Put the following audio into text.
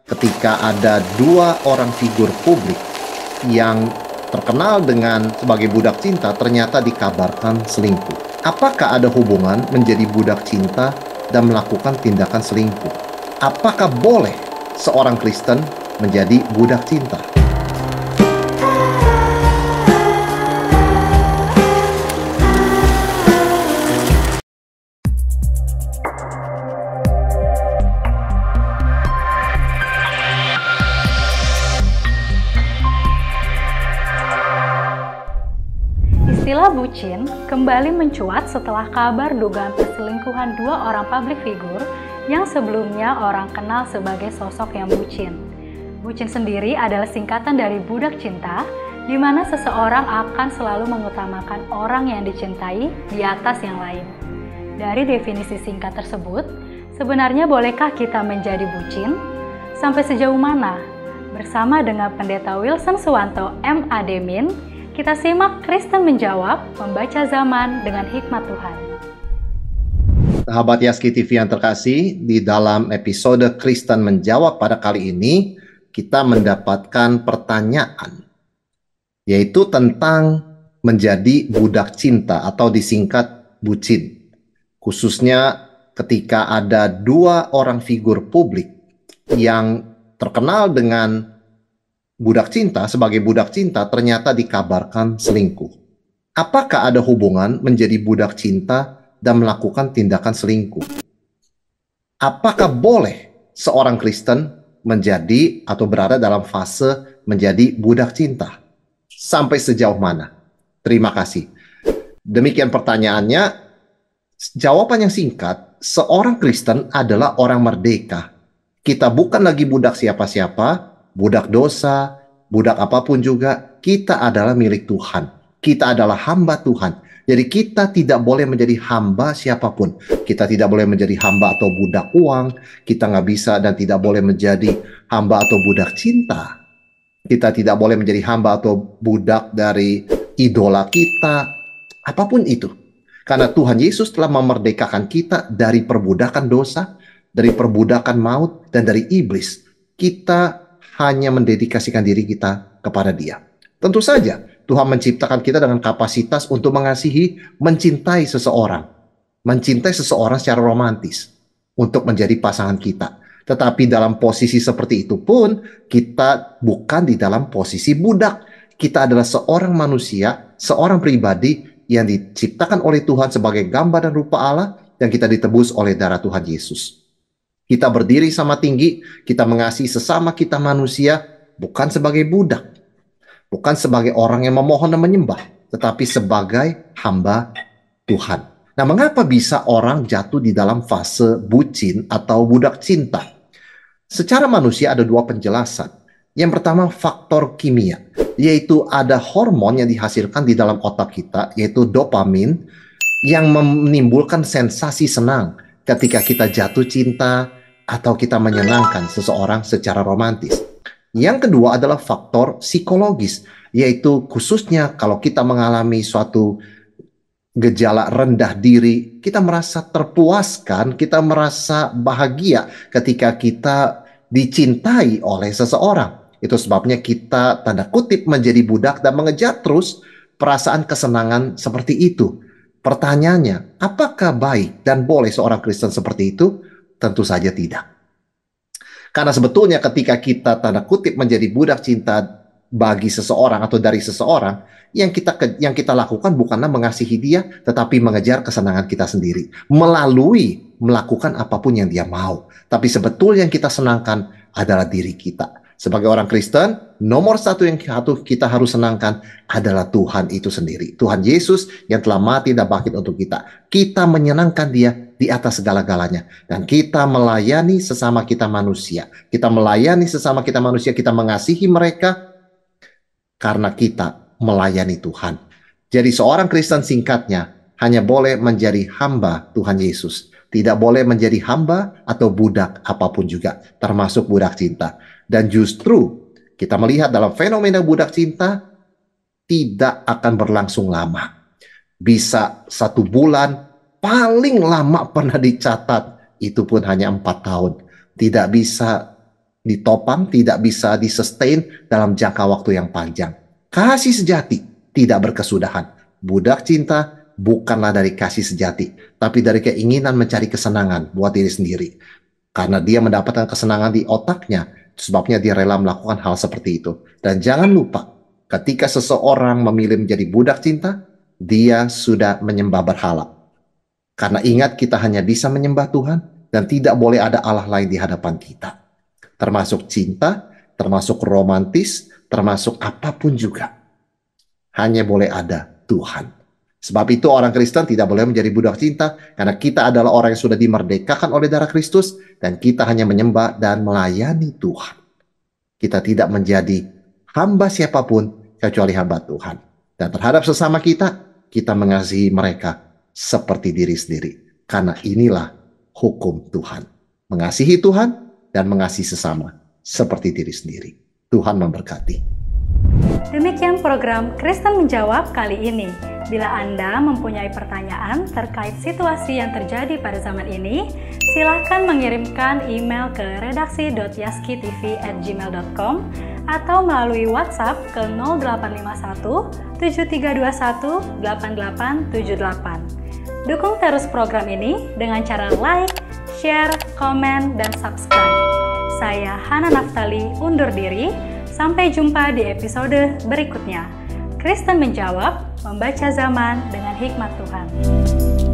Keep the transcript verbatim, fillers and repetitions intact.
ketika ada dua orang figur publik yang terkenal dengan sebagai budak cinta ternyata dikabarkan selingkuh. Apakah ada hubungan menjadi budak cinta dan melakukan tindakan selingkuh? Apakah boleh seorang Kristen menjadi budak cinta? Istilah bucin kembali mencuat setelah kabar dugaan perselingkuhan dua orang publik figur yang sebelumnya orang kenal sebagai sosok yang bucin. Bucin sendiri adalah singkatan dari budak cinta, di mana seseorang akan selalu mengutamakan orang yang dicintai di atas yang lain. Dari definisi singkat tersebut, sebenarnya bolehkah kita menjadi bucin? Sampai sejauh mana? Bersama dengan Pendeta Wilson Suwanto, M A Demin, kita simak Kristen Menjawab, membaca zaman dengan hikmat Tuhan. Sahabat Yaski T V yang terkasih, di dalam episode Kristen Menjawab pada kali ini, kita mendapatkan pertanyaan, yaitu tentang menjadi budak cinta atau disingkat bucin. Khususnya ketika ada dua orang figur publik yang terkenal dengan budak cinta, sebagai budak cinta ternyata dikabarkan selingkuh. Apakah ada hubungan menjadi budak cinta dan melakukan tindakan selingkuh? Apakah boleh seorang Kristen menjadi atau berada dalam fase menjadi budak cinta? Sampai sejauh mana? Terima kasih. Demikian pertanyaannya. Jawaban yang singkat, seorang Kristen adalah orang merdeka. Kita bukan lagi budak siapa-siapa, budak dosa, budak apapun juga, kita adalah milik Tuhan. Kita adalah hamba Tuhan. Jadi kita tidak boleh menjadi hamba siapapun. Kita tidak boleh menjadi hamba atau budak uang. Kita nggak bisa dan tidak boleh menjadi hamba atau budak cinta. Kita tidak boleh menjadi hamba atau budak dari idola kita. Apapun itu. Karena Tuhan Yesus telah memerdekakan kita dari perbudakan dosa, dari perbudakan maut, dan dari iblis. Kita hanya mendedikasikan diri kita kepada Dia. Tentu saja, Tuhan menciptakan kita dengan kapasitas untuk mengasihi, mencintai seseorang. Mencintai seseorang secara romantis. Untuk menjadi pasangan kita. Tetapi dalam posisi seperti itu pun, kita bukan di dalam posisi budak. Kita adalah seorang manusia, seorang pribadi yang diciptakan oleh Tuhan sebagai gambar dan rupa Allah, dan kita ditebus oleh darah Tuhan Yesus. Kita berdiri sama tinggi, kita mengasihi sesama kita manusia, bukan sebagai budak. Bukan sebagai orang yang memohon dan menyembah, tetapi sebagai hamba Tuhan. Nah, mengapa bisa orang jatuh di dalam fase bucin atau budak cinta? Secara manusia ada dua penjelasan. Yang pertama, faktor kimia, yaitu ada hormon yang dihasilkan di dalam otak kita, yaitu dopamin, yang menimbulkan sensasi senang ketika kita jatuh cinta atau kita menyenangkan seseorang secara romantis. Yang kedua adalah faktor psikologis, yaitu khususnya kalau kita mengalami suatu gejala rendah diri, kita merasa terpuaskan, kita merasa bahagia ketika kita dicintai oleh seseorang. Itu sebabnya kita tanda kutip menjadi budak dan mengejar terus perasaan kesenangan seperti itu. Pertanyaannya, apakah baik dan boleh seorang Kristen seperti itu? Tentu saja tidak. Karena sebetulnya ketika kita tanda kutip menjadi budak cinta bagi seseorang atau dari seseorang, yang kita yang kita lakukan bukanlah mengasihi dia, tetapi mengejar kesenangan kita sendiri melalui melakukan apapun yang dia mau. Tapi sebetulnya yang kita senangkan adalah diri kita. Sebagai orang Kristen, nomor satu yang kita harus senangkan adalah Tuhan itu sendiri. Tuhan Yesus yang telah mati dan bangkit untuk kita. Kita menyenangkan Dia di atas segala-galanya. Dan kita melayani sesama kita manusia. Kita melayani sesama kita manusia. Kita mengasihi mereka karena kita melayani Tuhan. Jadi seorang Kristen singkatnya hanya boleh menjadi hamba Tuhan Yesus. Tidak boleh menjadi hamba atau budak apapun juga. Termasuk budak cinta. Dan justru kita melihat dalam fenomena budak cinta tidak akan berlangsung lama. Bisa satu bulan, paling lama pernah dicatat itu pun hanya empat tahun. Tidak bisa ditopang, tidak bisa disustain dalam jangka waktu yang panjang. Kasih sejati tidak berkesudahan. Budak cinta bukanlah dari kasih sejati, tapi dari keinginan mencari kesenangan buat diri sendiri. Karena dia mendapatkan kesenangan di otaknya, sebabnya dia rela melakukan hal seperti itu. Dan jangan lupa, ketika seseorang memilih menjadi budak cinta, dia sudah menyembah berhala. Karena ingat, kita hanya bisa menyembah Tuhan dan tidak boleh ada Allah lain di hadapan kita. Termasuk cinta, termasuk romantis, termasuk apapun juga. Hanya boleh ada Tuhan. Sebab itu orang Kristen tidak boleh menjadi budak cinta, karena kita adalah orang yang sudah dimerdekakan oleh darah Kristus, dan kita hanya menyembah dan melayani Tuhan. Kita tidak menjadi hamba siapapun kecuali hamba Tuhan. Dan terhadap sesama kita, kita mengasihi mereka seperti diri sendiri. Karena inilah hukum Tuhan. Mengasihi Tuhan dan mengasihi sesama seperti diri sendiri. Tuhan memberkati. Demikian program Kristen Menjawab kali ini. Bila Anda mempunyai pertanyaan terkait situasi yang terjadi pada zaman ini, silakan mengirimkan email ke redaksi dot yaskitv at gmail dot com atau melalui WhatsApp ke nol delapan lima satu tujuh tiga dua satu delapan delapan tujuh delapan. Dukung terus program ini dengan cara like, share, komen, dan subscribe. Saya Hana Naftali undur diri. Sampai jumpa di episode berikutnya. Kristen Menjawab, membaca zaman dengan hikmat Tuhan.